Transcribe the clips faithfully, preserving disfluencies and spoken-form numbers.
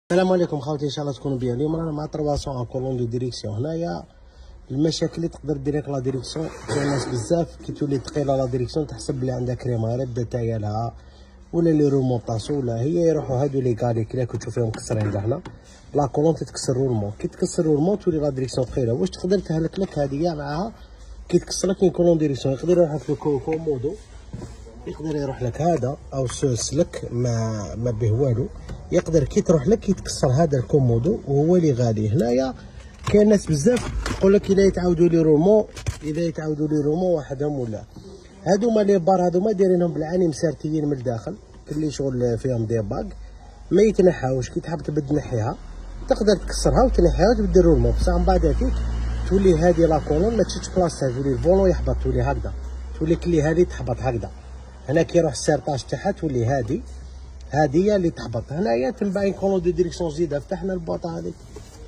السلام عليكم خوتي، ان شاء الله تكونوا بيان. اليوم رانا مع ترواسون كولون دو ديريكسيون. هنايا المشاكل اللي تقدر ديريك لا ديريكسيون تاع الناس بزاف كي تولي ثقيله لا ديريكسيون تحسب بلي عندها كريمه رده تايلها ولا لي رومونطاسيون ولا هي يروحوا هادو لي كالي كي راكو تشوفيهم مكسرين لهنا لا كولون تتكسر رولمون. كي تكسر رولمون تولي لا ديريكسيون ثقيله. واش تقدر تهلك لك هذه معاها كي تكسر لك كولون ديريكسيون؟ يقدر يروح لك كومودو، يقدر يروح لك هذا او سلك ما ما به والو، يقدر كي تروح لك يتكسر هذا الكومودو وهو اللي غالي. هنايا كاين ناس بزاف تقول لك اذا يتعاودوا لي رومون اذا يتعاودوا لي رومون وحدهم ولا هادوما لي بار هادوما دايرينهم بالعاني مسارتيين من الداخل كلي شغل فيهم دي باغ ما يتنحاوش. كي تحب تبد تنحيها تقدر تكسرها وتنحيها وتبدل رومون، بصح من بعد هذيك تولي هذه لا كولون ما تشدش بلاصتها، تولي الفولون يحبط، تولي هكذا، تولي كلي هذه تحبط هكذا. هنا كي يروح السيرطاج تاعها تولي هذه هذه هي اللي تحبط. هنايا تنباين كولون دو ديريكسيون جديده، فتحنا البوطه هذيك.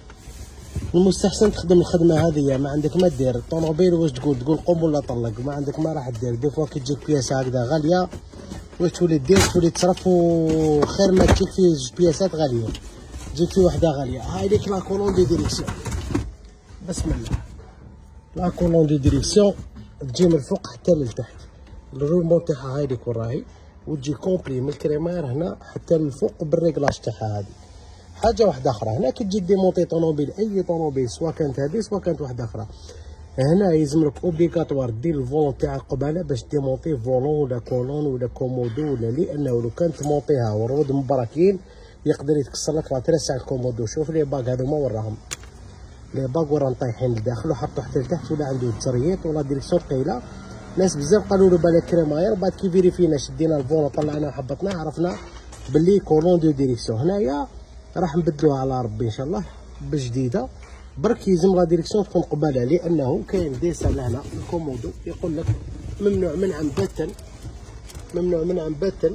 المستحسن تخدم الخدمه هذه، ما عندك ما دير الطوموبيل واش تقول تقول قم ولا طلق، ما عندك ما راح دير. دي فوا كي تجيك بياسه هكذا غاليه واش تولي دير؟ تولي تصرف وخير ما تجيك فيه جوج بياسات غاليين، تجيك فيه وحده غاليه. هاي ديك لا كولون دو ديريكسيون بسم الله. لا كولون دو ديريكسيون تجي من الفوق حتى للتحت، الرومون تاعها هاي ديك وراهي، وتجي كومبلي من الكريمير هنا حتى للفوق بالريكلاج تاعها. هذه حاجه واحده اخرى. هنا كي تجي ديمونتي طوموبيل، اي طوموبيل سواء كانت هذه سواء كانت واحده اخرى، هنا يلزملك اوبليغاتوار دير الفولون تاعك قباله باش ديمونتي فولون ولا كولون ولا كومودو ولا، لانه لو كان تمونطيها والرود مبراكين يقدر يتكسر لك لا تريس تاع الكومودو. شوف لي باغ هذوما وراهم لي باغ ورا طايحين لداخل وحطوا حتى لتحت ولا عنده تزريط ولا ديريكسيون ثقيله. ناس بزاف قالوا له بالك كريماير، بعد كي فيريفينا شدينا الفولون طلعناه وحبطناه عرفنا باللي كولون دو ديريكسيون. هنايا راح نبدلوها على ربي ان شاء الله بجديده، برك يلزم لا ديريكسيون تكون قبالها، لانه كاين ديسان لهنا الكومودو يقول لك ممنوع منعا باتا، ممنوع منعا باتا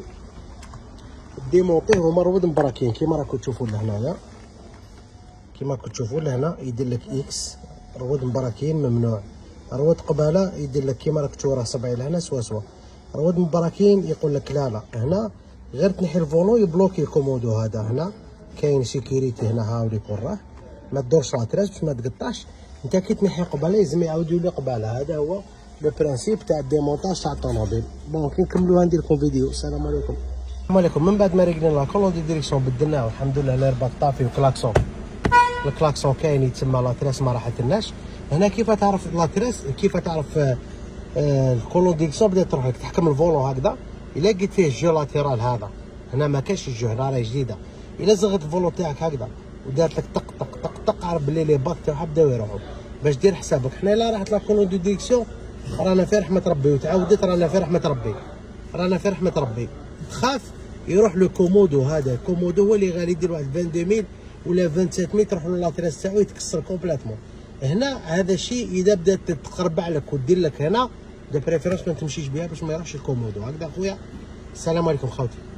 ديمونطيه ومرود مبراكين كيما راكم تشوفوا لهنايا، كيما راكم تشوفوا لهنا يدير لك اكس رواد مبراكين ممنوع. رواد قباله يدير لك كيما راك تشوف راه صبعي لهنا سوا سوا. رواد مبراكين يقول لك لا لا، هنا غير تنحي الفولون يبلوكي الكومودو. هذا هنا كاين سيكوريتي هنا هاوليك وراه، ما تدورش لا تراس باش ما تقطعش. انت كي تنحي قباله لازم يعاودوا لي قباله. هذا هو لو برانسيب تاع الديمونتاج تاع الطوموبيل. بون كي نكملوها ندير لكم فيديو. السلام عليكم. السلام عليكم. من بعد ما ريقلنا لا كولون دو ديريكسيون بدلناه والحمد لله الارباط طافي وكلاكسون، الكلاكسون كاين يتسمى لا تراس ما راحتلناش. هنا كيف تعرف لا تراس، كيف تعرف آه آه الكولون ديريكسيون بدات تروح لك تحكم الفولون هكذا. الا لقيت فيه الجو لاتيرال هذا هنا ما كاش الجو، راهي جديده، الا زغت الفولون تاعك هكذا ودارت لك طق طق طق طق عرف بلي لي باك تاعها بداو يروحوا. باش دير حسابك حنا لا راحت لا كولون دو ديريكسيون رانا في رحمه ربي، وتعاودت رانا في رحمه ربي، رانا في رحمه ربي. تخاف يروح له كومودو، هذا الكومودو هو اللي غادي يدير واحد اثنين وعشرين ميل ولا سبعة وعشرين ميل تروح له لا تراس تاعو يتكسر كومبليتمون. هنا هذا الشيء اذا بدات تقربع لك ودير لك هنا دو بريفيرونس ما تمشيش بها باش ما يروحش الكومودو. هكذا خويا. السلام عليكم خوتي.